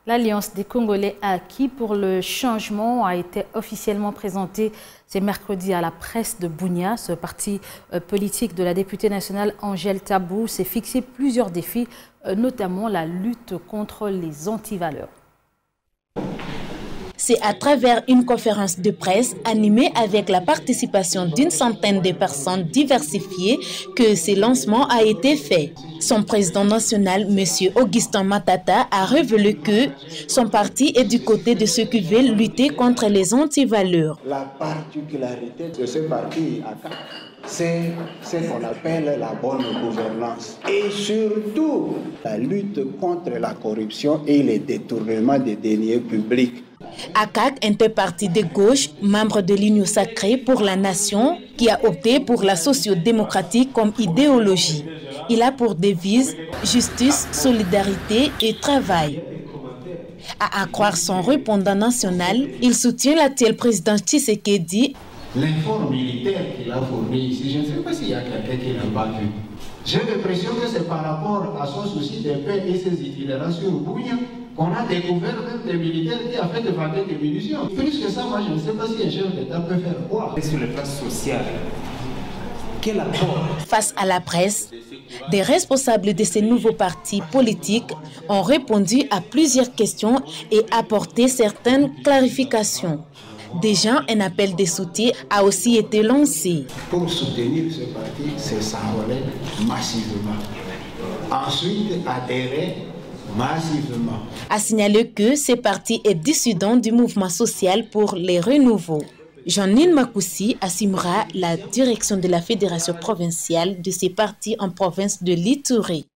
L'Alliance des Congolais acquis pour le changement a été officiellement présentée ce mercredi à la presse de Bunia. Ce parti politique de la députée nationale Angèle Tabou s'est fixé plusieurs défis, notamment la lutte contre les antivaleurs. C'est à travers une conférence de presse animée avec la participation d'une centaine de personnes diversifiées que ce lancement a été fait. Son président national, M. Augustin Matata, a révélé que son parti est du côté de ceux qui veulent lutter contre les antivaleurs. La particularité de ce parti, c'est ce qu'on appelle la bonne gouvernance et surtout la lutte contre la corruption et les détournements des deniers publics. ACAC est un parti de gauche, membre de l'Union sacrée pour la nation, qui a opté pour la socio-démocratique comme idéologie. Il a pour devise justice, solidarité et travail. À en croire son répondant national, il soutient l'actuel président Tshisekedi. L'info militaire qu'il a fourni ici, je ne sais pas s'il y a quelqu'un qui n'a pas vu. J'ai l'impression que c'est par rapport à son souci de paix et ses itinéraires sur Bunia qu'on a découvert même des militaires qui ont fait de vendre des munitions. Plus que ça, moi je ne sais pas si un chef d'État peut faire quoi. Et sur le plan social, quel apport? Face à la presse, des responsables de ces nouveaux partis politiques ont répondu à plusieurs questions et apporté certaines clarifications. Déjà, un appel de soutien a aussi été lancé. Pour soutenir ce parti, c'est s'enrôler massivement. Ensuite, adhérer massivement. A signaler que ce parti est dissident du mouvement social pour les renouveaux. Jean-Nil Makoussi assumera la direction de la fédération provinciale de ces partis en province de l'Ituri.